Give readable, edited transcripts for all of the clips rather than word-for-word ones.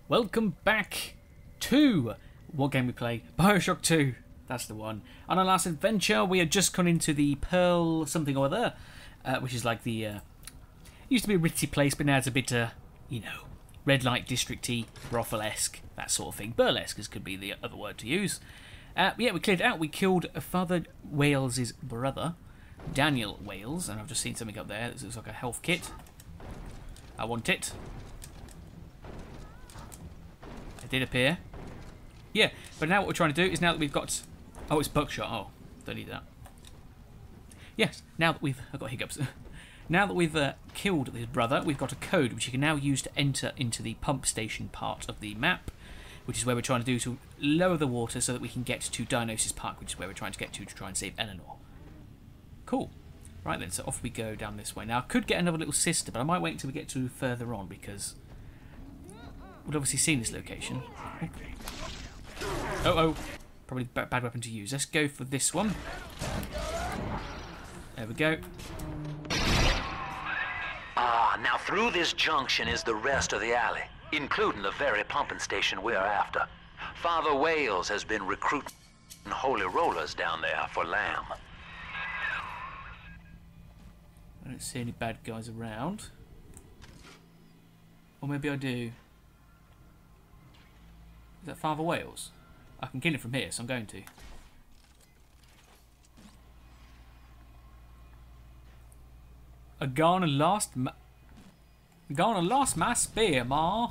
Welcome back to what game we play? Bioshock 2. That's the one. On our last adventure, we had just gone into the Pearl something or other, which is like the used to be a ritzy place, but now it's a bit, red light district-y, brothel-esque, that sort of thing. Burlesque could be the other word to use. We cleared it out. We killed Father Wales' brother, Daniel Wales, and I've just seen something up there. This looks like a health kit. I want it. It did appear. Yeah, but now what we're trying to do is now that we've got... Oh, it's buckshot. Oh, don't need that. Yes, now that we've... I've got hiccups. Now that we've killed his brother, we've got a code which you can now use to enter into the pump station part of the map, which is where we're trying to do to lower the water so that we can get to Dionysus Park, which is where we're trying to get to try and save Eleanor. Cool. Right then, so off we go down this way. Now, I could get another little sister, but I might wait until we get to further on, because we've obviously seen this location. Oh. Probably a bad weapon to use. Let's go for this one. There we go. Now through this junction is the rest of the alley, including the very pumping station we're after. Father Wales has been recruiting holy rollers down there for lamb. I don't see any bad guys around. Or maybe I do. Is that Father Wales? I can kill him from here, so I'm going to. Gonna lost my spear, ma.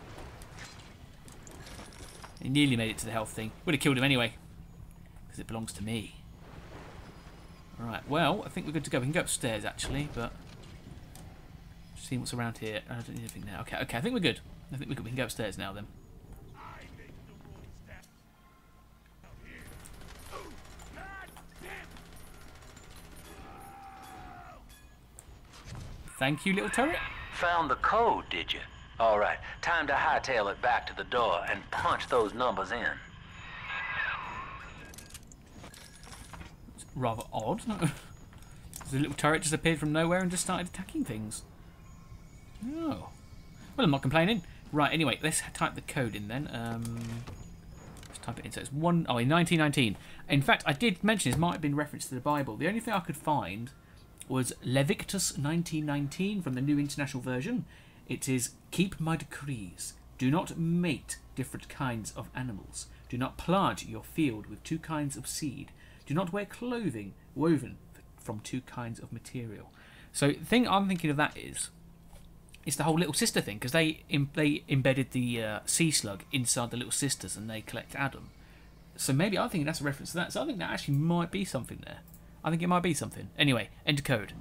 He nearly made it to the health thing. Would have killed him anyway, because it belongs to me. Right, well, I think we're good to go. We can go upstairs, actually, but... Just seeing what's around here. I don't need anything now. Okay, I think we're good. I think we're good. We can go upstairs now, then. Thank you, little turret. Found the code, did you? All right, time to hightail it back to the door and punch those numbers in. It's rather odd. The little turret just appeared from nowhere and just started attacking things. Oh. Well, I'm not complaining. Right, anyway, let's type the code in then. Let's type it in. So it's in 1919. In fact, I did mention this might have been reference to the Bible. The only thing I could find was Leviticus 19:19 from the New International Version. It is, keep my decrees. Do not mate different kinds of animals. Do not plant your field with two kinds of seed. Do not wear clothing woven from two kinds of material. So the thing I'm thinking of that is, it's the whole Little Sister thing, because they embedded the sea slug inside the Little Sisters and they collect Adam. So maybe I think that's a reference to that. So I think that actually might be something there. I think it might be something. Anyway, enter code.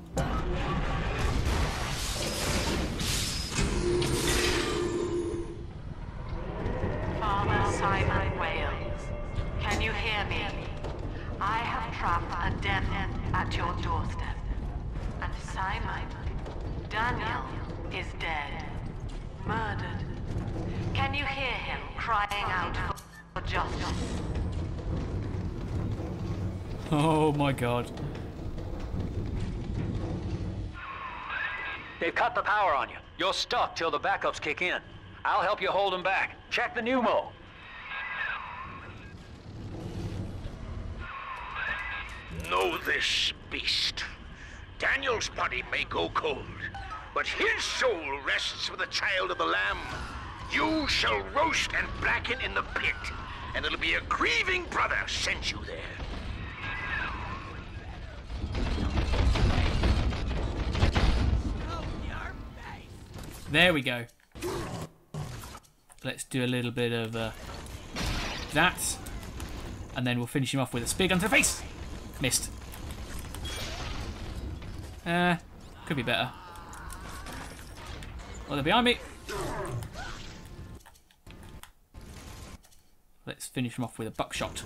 Father Simon Wales, can you hear me? I have trapped a death at your doorstep. And Simon, Daniel, is dead. Murdered. Can you hear him crying out for justice? Oh my god. They've cut the power on you. You're stuck till the backups kick in. I'll help you hold them back. Check the pneumo. Know this, beast. Daniel's body may go cold, but his soul rests with the child of the Lamb. You shall roast and blacken in the pit, and it'll be a grieving brother sent you there. There we go. Let's do a little bit of that. And then we'll finish him off with a spear gun to the face. Missed. Could be better. Oh, they're behind me. Let's finish him off with a buckshot.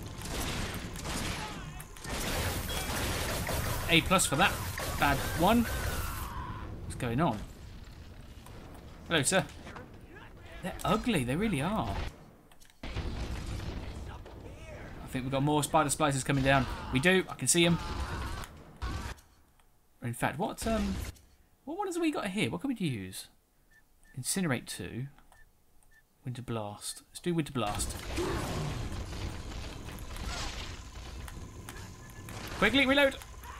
A+ for that. Bad one. What's going on? Hello, sir. They're ugly, they really are. I think we've got more spider splicers coming down. We do, I can see them. In fact, what ones have we got here? What can we use? Incinerate 2. Winter Blast. Let's do Winter Blast. Quickly, reload!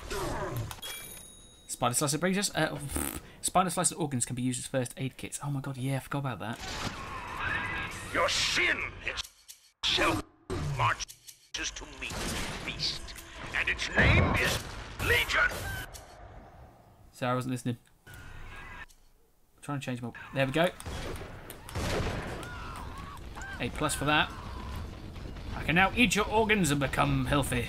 Spider Slicer brings us... Spider Slicer organs can be used as first aid kits. Oh my god, yeah, I forgot about that. Your sin itself marches to meet the beast, and its name is Legion. Sorry, I wasn't listening. Trying to change my... There we go. A+ for that. I can now eat your organs and become healthy.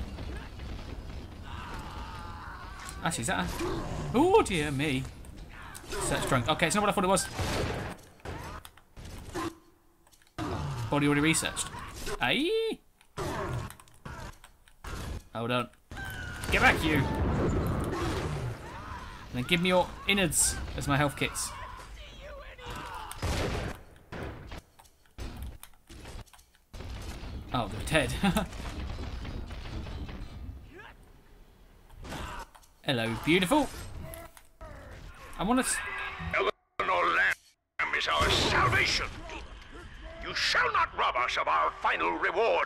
Actually, is that a... Oh, dear me. Search drunk. Okay, it's not what I thought it was. Body already researched. Aye. Hold on. Get back, you. And then give me your innards as my health kits. Oh, they're dead. Hello, beautiful. I want to... Eleanor Lamb is our salvation. You shall not rob us of our final reward.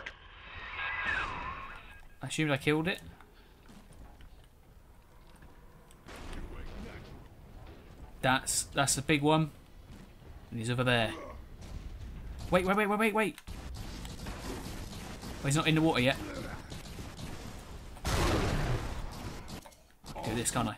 I assumed I killed it. That's the big one. And he's over there. Wait. Oh, he's not in the water yet. Do this, can't I?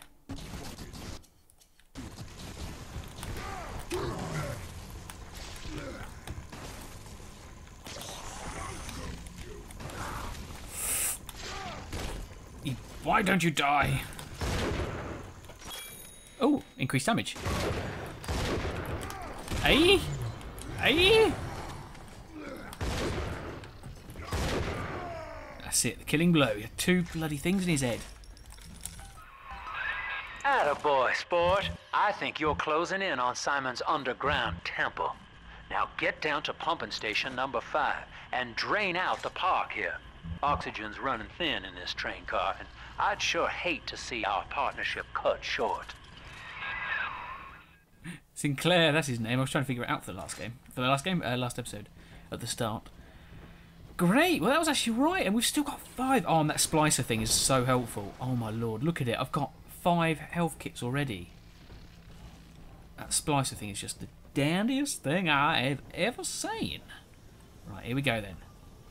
Why don't you die? Oh, increased damage. Aye? Aye? That's it, the killing blow. He had 2 bloody things in his head. Attaboy, sport. I think you're closing in on Simon's underground temple. Now get down to pumping station number 5 and drain out the park here. Oxygen's running thin in this train car, and I'd sure hate to see our partnership cut short. Sinclair, that's his name. I was trying to figure it out for the last game. Last episode, at the start. Great, well that was actually right, and we've still got 5. Oh, and that splicer thing is so helpful. Oh my lord, look at it. I've got 5 health kits already. That splicer thing is just the dandiest thing I have ever seen. Right, here we go then.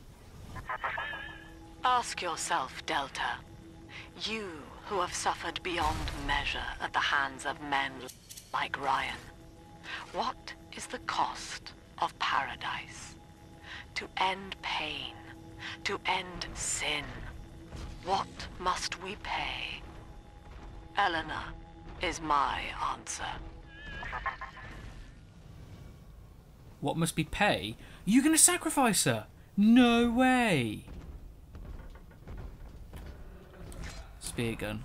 Ask yourself, Delta. You who have suffered beyond measure at the hands of men like Ryan. What is the cost of paradise? To end pain, to end sin. What must we pay? Eleanor is my answer. What must be pay? You gonna sacrifice her? No way! Spear gun.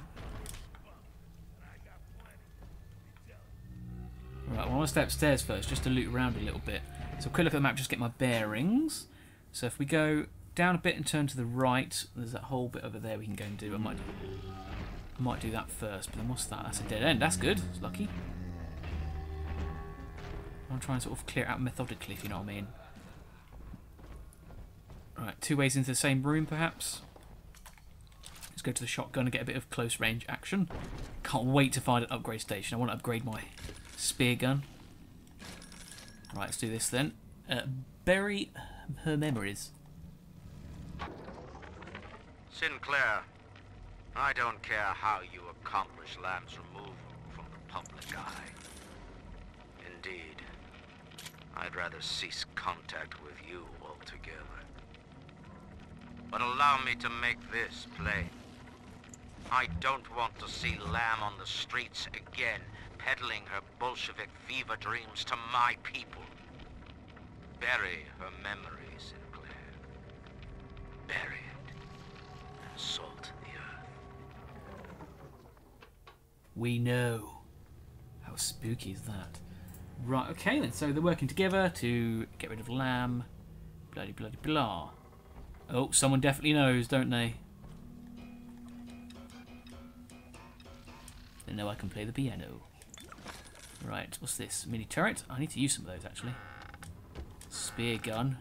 Right, well, I want to stay upstairs first, just to loot around a little bit. So quick look at the map, just get my bearings. So if we go down a bit and turn to the right, there's that whole bit over there we can go and do. I might do that first, but then what's that? That's a dead end. That's good. It's lucky. I'm trying to sort of clear it out methodically, if you know what I mean. Right, 2 ways into the same room, perhaps. Let's go to the shotgun and get a bit of close range action. Can't wait to find an upgrade station. I want to upgrade my spear gun. Right, let's do this then. Bury her memories. Sinclair, I don't care how you accomplish Lamb's removal from the public eye. Indeed, I'd rather cease contact with you altogether. But allow me to make this plain. I don't want to see Lamb on the streets again, peddling her Bolshevik fever dreams to my people. Bury her memory, Sinclair. Bury it, and salt the earth. We know. How spooky is that? Right, okay then. So they're working together to get rid of Lamb. Bloody blah. Oh, someone definitely knows, don't they? They know I can play the piano. Right, what's this? Mini turret? I need to use some of those, actually. Spear gun.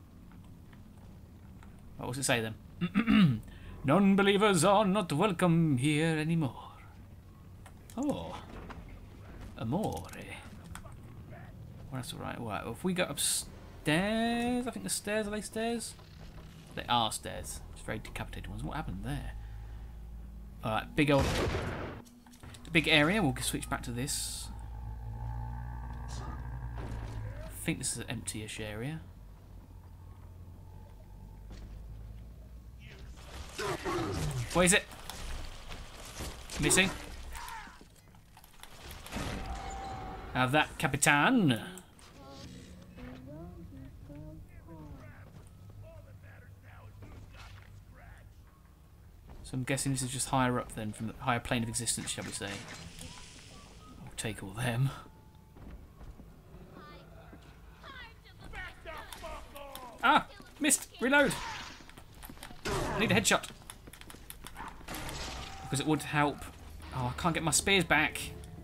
What was it say then? Non-believers are not welcome here anymore. Oh. Amore. Well, that's alright. Right, well, if we go upstairs, I think the stairs, are they stairs? They are stairs. It's very decapitated ones. What happened there? Alright, big old... The big area. We'll switch back to this. I think this is an empty-ish area. What is it? Missing? Have that, Capitan. So I'm guessing this is just higher up then, from the higher plane of existence, shall we say. I'll take all them. Ah! Missed! Reload! I need a headshot. Because it would help. Oh, I can't get my spears back.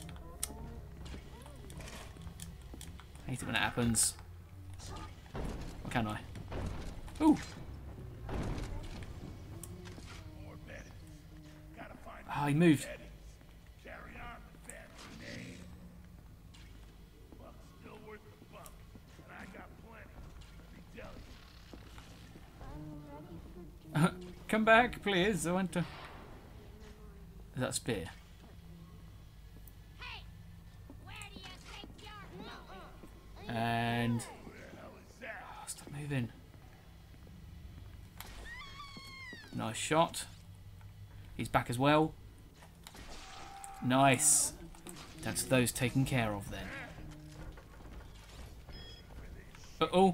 I hate it when it happens. Or can I? Ooh! Oh, he moved. Come back, please. I want to... Is that a spear? Hey, where do you think you're going? And... Oh, stop moving. Nice shot. He's back as well. Nice. That's those taken care of then. Uh-oh.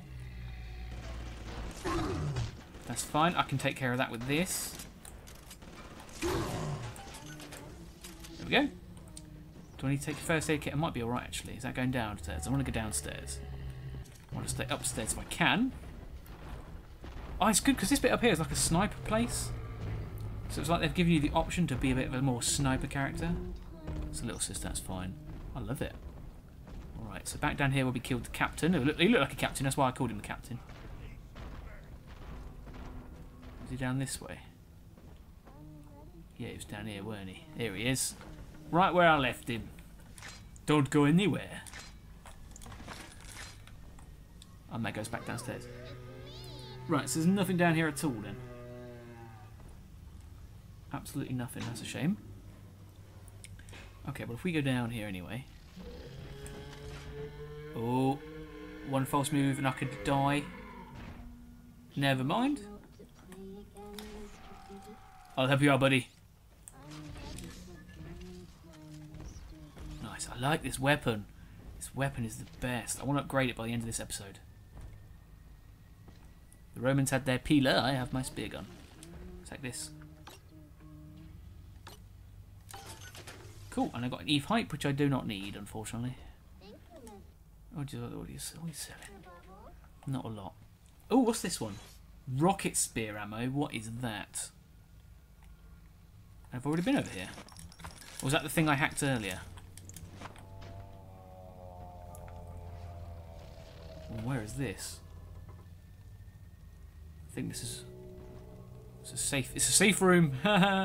That's fine. I can take care of that with this. There we go. Do I need to take a first aid kit? I might be alright actually. Is that going downstairs? I want to go downstairs. I want to stay upstairs if I can. Oh, it's good because this bit up here is like a sniper place. So it's like they've given you the option to be a bit of a more sniper character. It's a little sister, that's fine. I love it. Alright, so back down here where we killed the captain. He looked like a captain, that's why I called him the captain. Is he down this way? Yeah, he was down here, weren't he? Here he is. Right where I left him. Don't go anywhere. And that goes back downstairs. Right, so there's nothing down here at all then. Absolutely nothing, that's a shame. Okay, well if we go down here anyway. Oh, one false move and I could die. Never mind. I'll help you out, buddy. Nice, I like this weapon. This weapon is the best. I want to upgrade it by the end of this episode. The Romans had their peeler, I have my spear gun. Take this. Cool, and I got an Eve hype, which I do not need, unfortunately. What are you selling? Not a lot. Oh, what's this one? Rocket spear ammo. What is that? I've already been over here. Or was that the thing I hacked earlier? Well, where is this? I think this is... It's a safe room.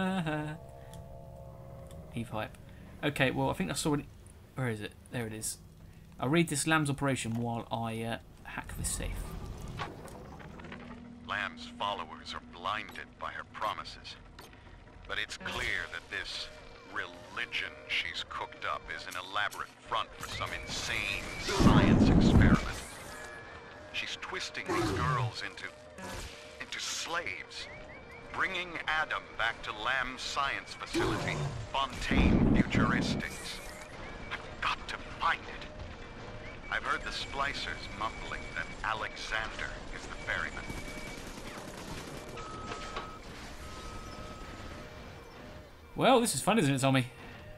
Eve hype. Okay, well, I think I saw it. Where is it? There it is. I'll read this Lamb's operation while I hack this safe. Lamb's followers are blinded by her promises. But it's clear that this religion she's cooked up is an elaborate front for some insane science experiment. She's twisting these girls into slaves. Bringing Adam back to Lamb's science facility, Fontaine Futuristics. I've got to find it. I've heard the splicers mumbling that Alexander is the ferryman. Well, this is fun, isn't it, Tommy?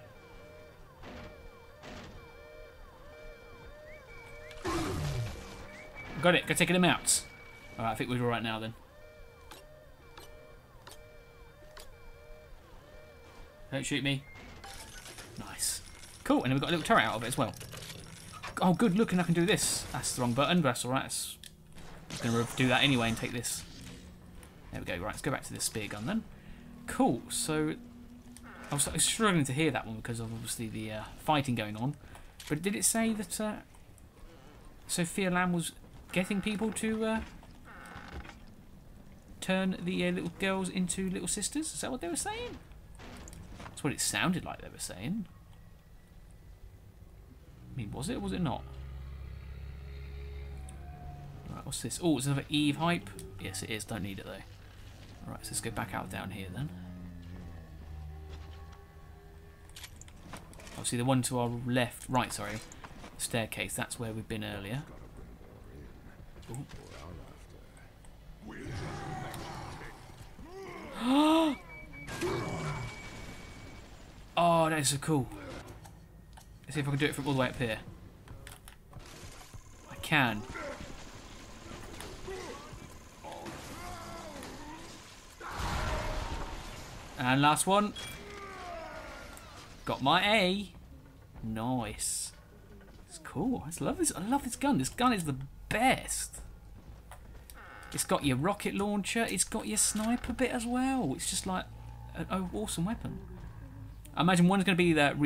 Got it. Go taking him out. Alright, I think we're alright now then. Don't shoot me. Nice. Cool, and then we've got a little turret out of it as well. Oh, good. Look, and I can do this. That's the wrong button, but that's all right. I'm going to do that anyway and take this. There we go. Right, let's go back to the spear gun then. Cool. So I was struggling to hear that one because of obviously the fighting going on. But did it say that Sophia Lamb was getting people to turn the little girls into little sisters? Is that what they were saying? That's what it sounded like they were saying. I mean, was it or was it not? Right, what's this? Oh, it's another Eve hype. Yes, it is. Don't need it though. Right, so let's go back out down here then. Obviously, the one to our left, right, sorry, staircase. That's where we've been earlier. Ooh. Oh, that is so cool. Let's see if I can do it from all the way up here. I can. And last one. Got my A. Nice. It's cool. I love this. I love this gun. This gun is the best. It's got your rocket launcher. It's got your sniper bit as well. It's just like an awesome weapon. I imagine one's going to be the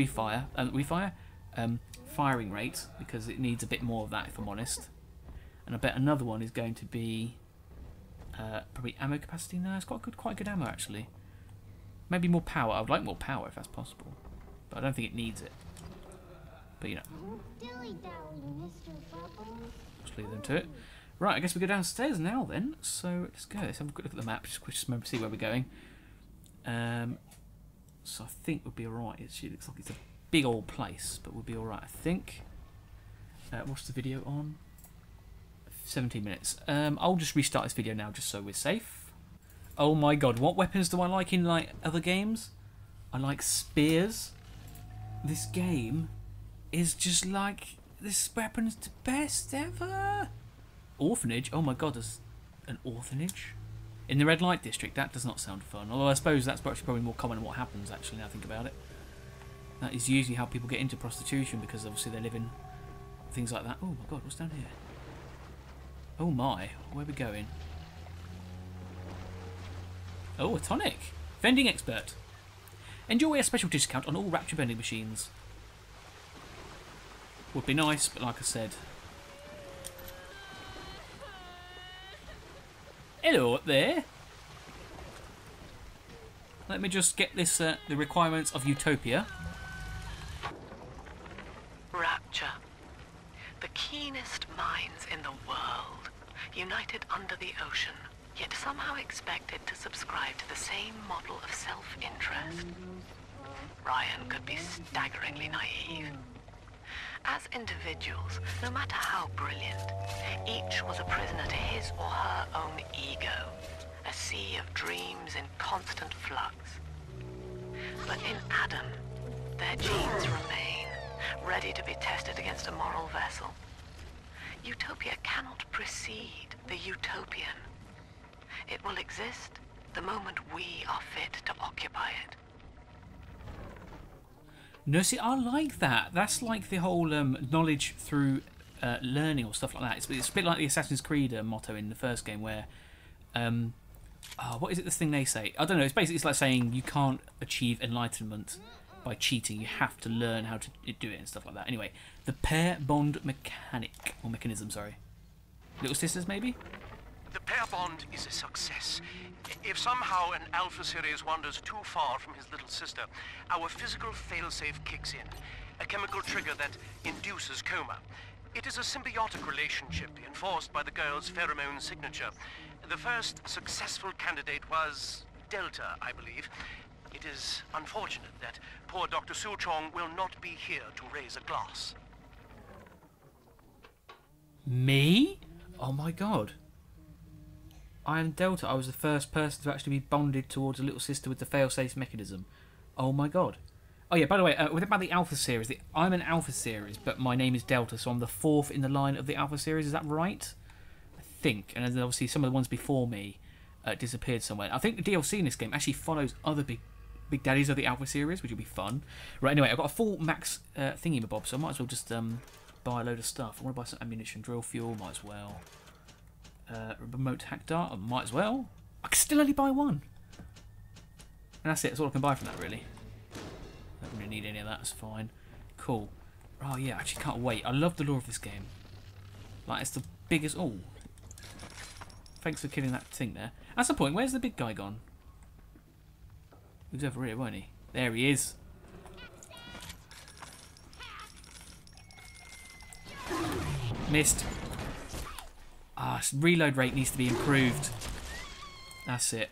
firing rate, because it needs a bit more of that, if I'm honest. And I bet another one is going to be probably ammo capacity. No, it's got quite good ammo actually. Maybe more power. I would like more power if that's possible, but I don't think it needs it. But you know, just leave them to it. Right, I guess we go downstairs now then. So let's go. Let's have a quick look at the map. Just remember to see where we're going. So I think we'll be alright. It looks like it's a big old place, but we'll be alright, I think. What's the video on? 17 minutes. I'll just restart this video now just so we're safe. Oh my god, what weapons do I like in like other games? I like spears. This game is just like, this weapon's the best ever. Orphanage? Oh my god, there's an orphanage? In the red light district? That does not sound fun. Although I suppose that's probably more common than what happens actually now I think about it. That is usually how people get into prostitution, because obviously they live in things like that. Oh my god, what's down here? Oh my, where are we going? Oh, a tonic. Vending expert. Enjoy a special discount on all Rapture vending machines. Would be nice, but like I said. Hello up there. Let me just get this, the requirements of Utopia. Rapture. The keenest minds in the world, united under the ocean, yet somehow expected to subscribe to the same model of self-interest. Ryan could be staggeringly naive. As individuals, no matter how brilliant, each was a prisoner to his or her own ego, a sea of dreams in constant flux. But in Adam, their genes remain, ready to be tested against a moral vessel. Utopia cannot precede the utopian. It will exist the moment we are fit to occupy it. No, see, I like that. That's like the whole knowledge through learning or stuff like that. It's a bit like the Assassin's Creed motto in the first game where... what is it, this thing they say? I don't know, it's like saying you can't achieve enlightenment by cheating. You have to learn how to do it and stuff like that. Anyway, the pair bond mechanism, sorry. Little sisters, maybe? The pair bond is a success. If somehow an Alpha Series wanders too far from his little sister, our physical failsafe kicks in, a chemical trigger that induces coma. It is a symbiotic relationship enforced by the girl's pheromone signature. The first successful candidate was Delta, I believe. It is unfortunate that poor Dr. Suchong will not be here to raise a glass. Me? Oh my god. I am Delta. I was the first person to actually be bonded towards a little sister with the failsafe mechanism. Oh my god. Oh yeah, by the way, about the Alpha series, I'm an Alpha series, but my name is Delta, so I'm the fourth in the line of the Alpha series. Is that right? I think. And then obviously some of the ones before me disappeared somewhere. I think the DLC in this game actually follows other big daddies of the Alpha series, which will be fun. Right, anyway, I've got a full max thingy-mabob, so I might as well just buy a load of stuff. I want to buy some ammunition, drill fuel, might as well. Remote hack dart, might as well. I can still only buy one. And that's it, that's all I can buy from that, really. Don't really need any of that, that's fine. Cool. Oh yeah, I actually can't wait. I love the lore of this game. Like, it's the biggest... Oh. Thanks for killing that thing there. That's the point, where's the big guy gone? He was over here, weren't he? There he is. Missed. Ah, reload rate needs to be improved. That's it.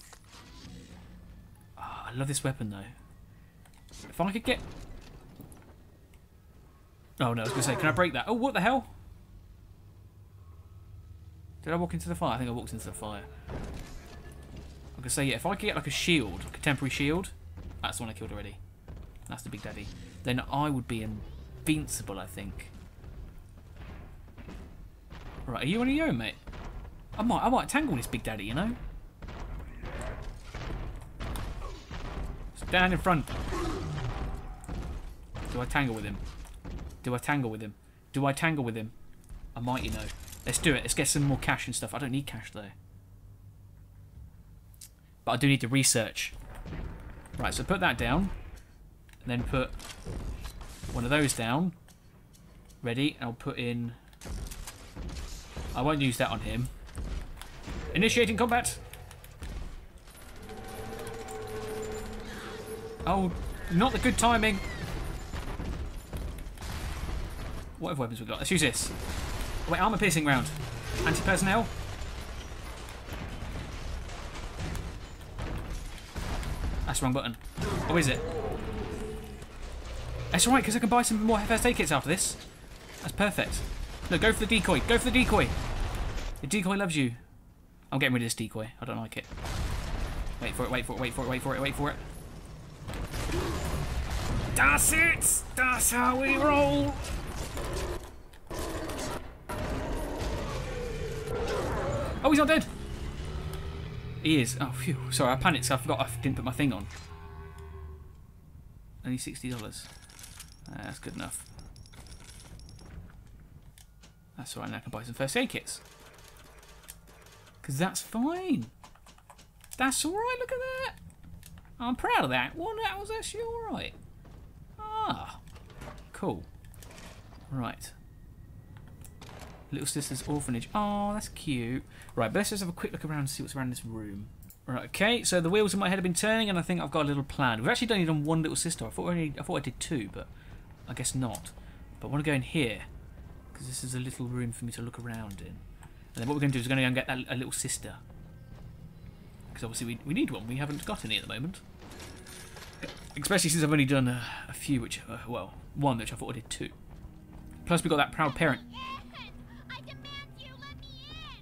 Ah, I love this weapon though. If I could get... Oh no, I was going to say, can I break that? Oh, what the hell? Did I walk into the fire? I think I walked into the fire. I could say, yeah, if I could get like a shield, like a temporary shield, that's the one I killed already. That's the Big Daddy. Then I would be invincible, I think. Right, are you on your own, mate? I might tangle this Big Daddy, you know? Stand in front. Do I tangle with him? Do I tangle with him? Do I tangle with him? I might, you know. Let's do it. Let's get some more cash and stuff. I don't need cash, though. But I do need to research. Right, so put that down. And then put one of those down. Ready. And I'll put in... I won't use that on him. Initiating combat. Oh, not the good timing. What other weapons we got? Let's use this. Oh, wait, armor piercing round. Anti-personnel. That's the wrong button. Oh, is it? That's alright, because I can buy some more first aid kits after this. That's perfect. Look, go for the decoy. Go for the decoy. The decoy loves you. I'm getting rid of this decoy. I don't like it. Wait for it, wait for it, wait for it, wait for it, wait for it. That's it! That's how we roll! Oh, he's not dead! He is. Oh, phew. Sorry, I panicked, so I forgot I didn't put my thing on. Only $60. That's good enough. That's alright, now I can buy some first aid kits. Because that's fine. That's alright, look at that. I'm proud of that. Well, that was actually alright. Ah. Cool. Right. Little Sister's Orphanage. Oh, that's cute. Right, but let's just have a quick look around and see what's around this room. Right, okay, so the wheels in my head have been turning and I think I've got a little plan. We've actually only done one Little Sister. I thought I did two, but I guess not. But I want to go in here, because this is a little room for me to look around in. And then what we're going to do is we're going to go and get a Little Sister. Because obviously we need one. We haven't got any at the moment. Especially since I've only done a few, which, well, one which I thought I did two. Plus we got that Proud Parent. I demand you let me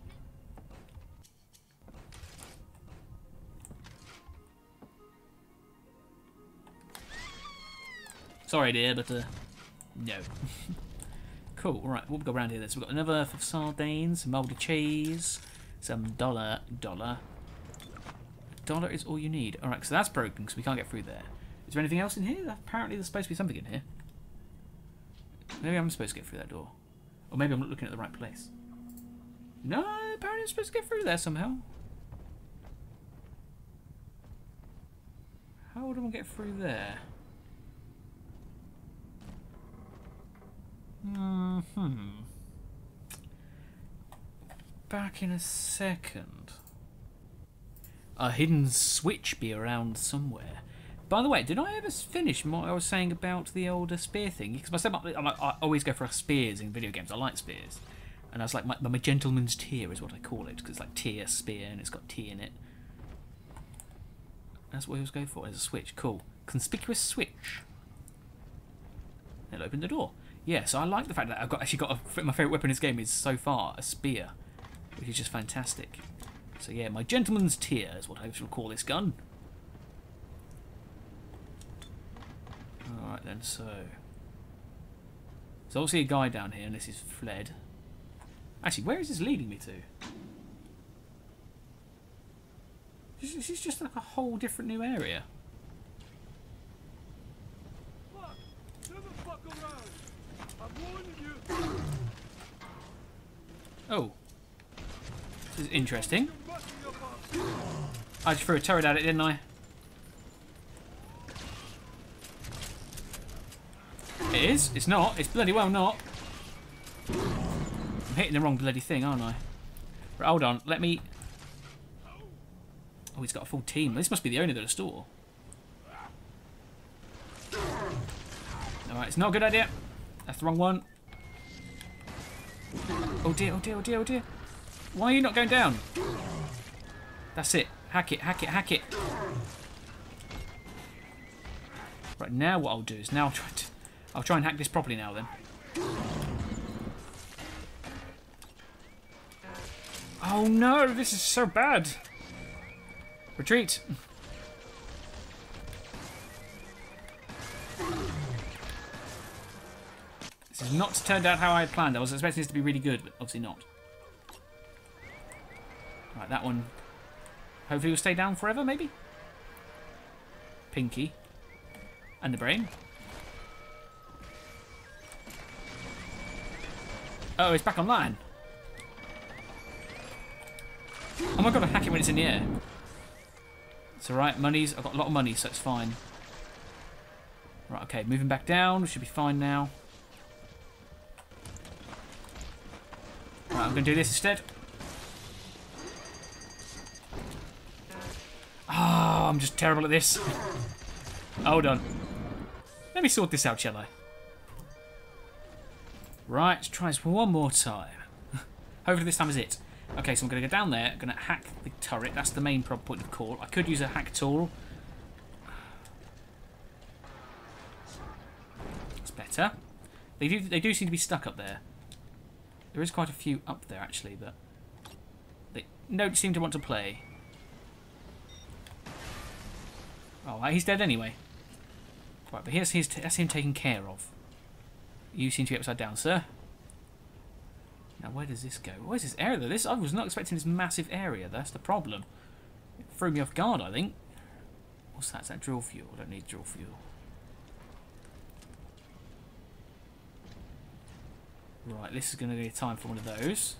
in. Sorry, dear, but no. Cool. Right, what we got around here? So we've got another for sardines, some mouldy cheese, some dollar. $1 is all you need. All right, so that's broken because we can't get through there. Is there anything else in here? Apparently, there's supposed to be something in here. Maybe I'm supposed to get through that door, or maybe I'm not looking at the right place. No, apparently I'm supposed to get through there somehow. How would I get through there? Back in a second. A hidden switch be around somewhere. By the way, did I ever finish what I was saying about the older spear thing? Because I always go for spears in video games. I like spears. And I was like, my gentleman's tear is what I call it. Because it's like tear, spear, and it's got tea in it. That's what I always go for, as a switch. Cool. Conspicuous switch. It'll open the door. Yeah, so I like the fact that I've actually got my favourite weapon in this game is so far a spear, which is just fantastic. So yeah, my gentleman's tear is what I shall call this gun. Alright then, so... There's obviously a guy down here, unless he's fled. Actually, where is this leading me to? This is just like a whole different new area. Oh. This is interesting. I just threw a turret at it, didn't I? It is? It's not. It's bloody well not. I'm hitting the wrong bloody thing, aren't I? Right, hold on. Let me... Oh, he's got a full team. This must be the owner of the store. Alright, it's not a good idea. That's the wrong one. Oh dear, oh dear, oh dear, oh dear. Why are you not going down? That's it. Hack it, hack it, hack it. Right, now what I'll do is now I'll try and hack this properly now then. Oh no, this is so bad. Retreat. This has not turned out how I had planned. I was expecting this to be really good, but obviously not. Right, that one hopefully will stay down forever, maybe? Pinky. And the brain. Oh, it's back online. Oh my god, I hack it when it's in the air. It's alright, money's... I've got a lot of money, so it's fine. Right, okay, moving back down. We should be fine now. Right, I'm going to do this instead. Oh, I'm just terrible at this. Hold on. Let me sort this out, shall I? Right, let's try this one more time. Hopefully this time is it. Okay, so I'm going to go down there. I'm going to hack the turret. That's the main point of call. I could use a hack tool. It's better. They do seem to be stuck up there. There is quite a few up there, actually, but they don't seem to want to play. Oh, he's dead anyway. Right, but that's him taken care of. You seem to be upside down, sir. Now, where does this go? Where's this area, though? I was not expecting this massive area. That's the problem. It threw me off guard, I think. What's that? Is that drill fuel? I don't need drill fuel. Right, this is going to be time for one of those.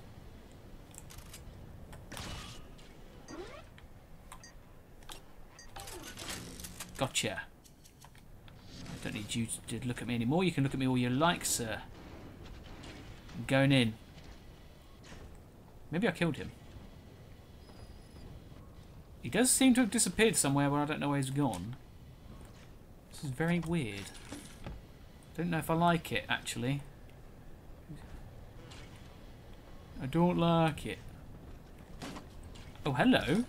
Gotcha. I don't need you to look at me anymore. You can look at me all you like, sir. I'm going in. Maybe I killed him. He does seem to have disappeared somewhere where I don't know where he's gone. This is very weird. Don't know if I like it, actually. I don't like it. Oh, hello.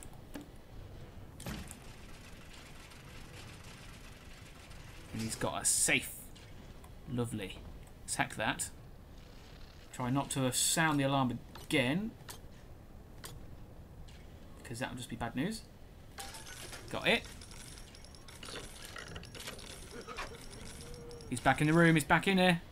And he's got a safe. Lovely. Let's hack that. Try not to sound the alarm again, because that will just be bad news. Got it. He's back in the room. He's back in here.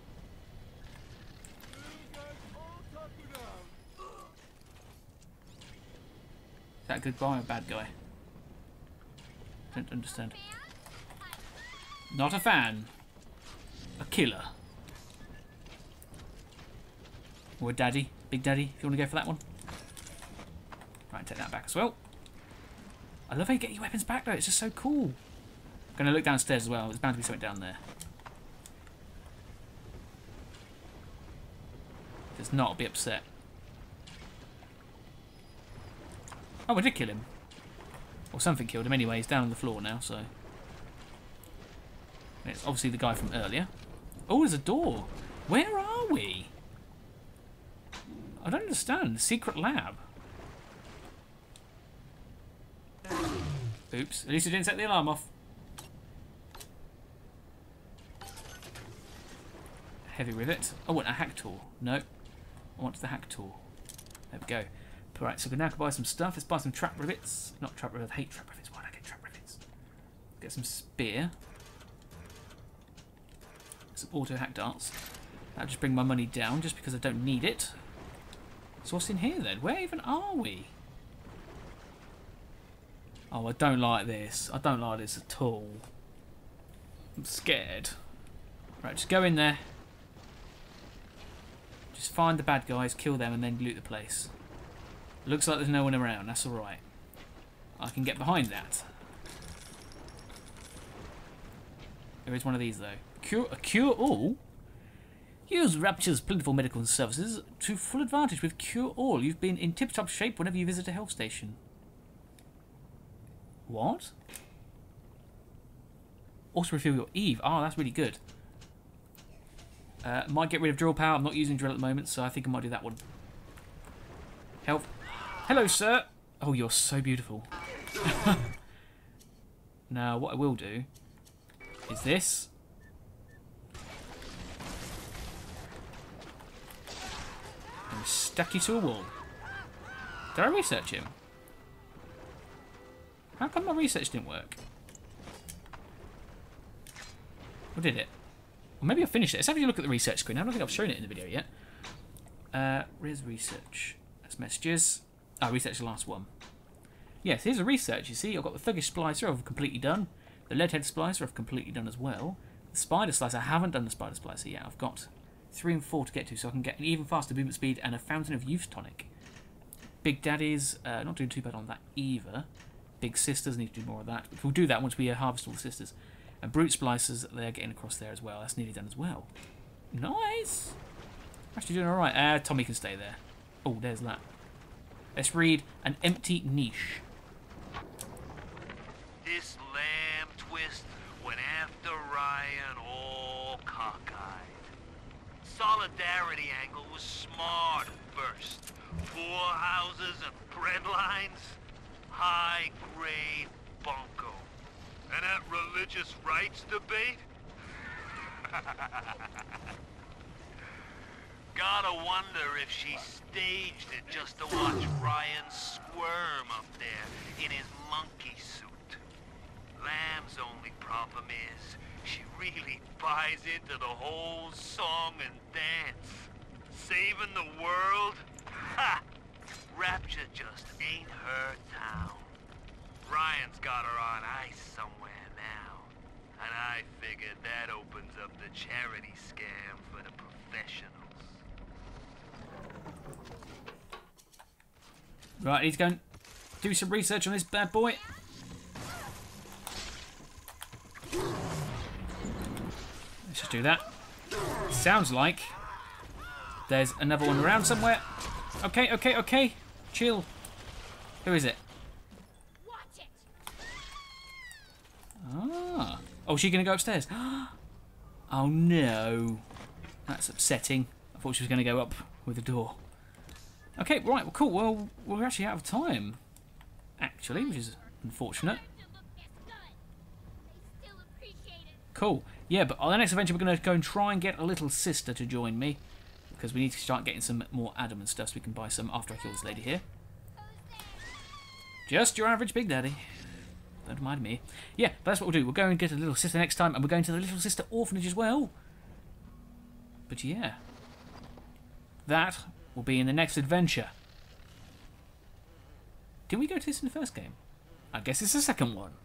Is that a good guy or a bad guy? Don't understand. Not a fan. A killer. Or a daddy. Big daddy, if you want to go for that one. Right, take that back as well. I love how you get your weapons back though. It's just so cool. I'm going to look downstairs as well. There's bound to be something down there. If it's not, I'll be upset. Oh, I did kill him. Or something killed him anyway. He's down on the floor now, so... It's obviously the guy from earlier. Oh, there's a door. Where are we? I don't understand. Secret lab. Oops. At least it didn't set the alarm off. Heavy rivet. I want a hack tool. No. I want the hack tool. There we go. Alright, so we now can buy some stuff. Let's buy some trap rivets. Not trap rivets. I hate trap rivets. Why did I get trap rivets? Get some spear. Some auto hack darts. That'll just bring my money down just because I don't need it. So what's in here then? Where even are we? Oh, I don't like this. I don't like this at all. I'm scared. Right, just go in there. Just find the bad guys, kill them, and then loot the place. Looks like there's no one around. That's alright. I can get behind that. There is one of these, though. A cure-all? Use Rapture's plentiful medical services to full advantage with Cure-all. You've been in tip-top shape whenever you visit a health station. What? Also refill your Eve. Oh, that's really good. Might get rid of drill power. I'm not using drill at the moment, so I think I might do that one. Health. Hello, sir. Oh, you're so beautiful. Now, what I will do is this. And stack you to a wall. Did I research him? How come my research didn't work? Or did it? Or maybe I finished it. Let's have a look at the research screen. I don't think I've shown it in the video yet. Where's research? That's messages. Ah, research the last one. Yes, here's a research, you see. I've got the thuggish splicer I've completely done. The leadhead splicer I've completely done as well. The spider slicer, I haven't done the spider splicer yet. I've got 3 and 4 to get to, so I can get an even faster movement speed and a fountain of youth tonic. Big daddies, not doing too bad on that either. Big sisters, need to do more of that. But we'll do that once we harvest all the sisters. And brute splicers, they're getting across there as well. That's nearly done as well. Nice! Actually doing alright. Tommy can stay there. Oh, there's that. Let's read An Empty Niche. This lamb twist went after Ryan all cockeyed. Solidarity angle was smart at first. Poor houses and bread lines. High-grade bunko. And that religious rights debate? Gotta wonder if she staged it just to watch Ryan squirm up there in his monkey suit. Lamb's only problem is she really buys into the whole song and dance. Saving the world? Ha! Rapture just ain't her town. Ryan's got her on ice somewhere now. And I figured that opens up the charity scam for the professionals. Right, I need to go and do some research on this bad boy. Let's just do that. Sounds like there's another one around somewhere. Okay, okay, okay. Chill. Who is it? Watch it. Ah. Oh, is she going to go upstairs? Oh, no. That's upsetting. I thought she was going to go up with the door. Okay, right, well, cool. Well, we're actually out of time, actually, which is unfortunate. Cool. Yeah, but on the next adventure, we're going to go and try and get a little sister to join me, because we need to start getting some more Adam and stuff so we can buy some after I kill this lady here. Just your average Big Daddy. Don't mind me. Yeah, but that's what we'll do. We'll go and get a little sister next time, and we're going to the little sister orphanage as well. But yeah, that will be in the next adventure. Did we go to this in the first game? I guess it's the second one.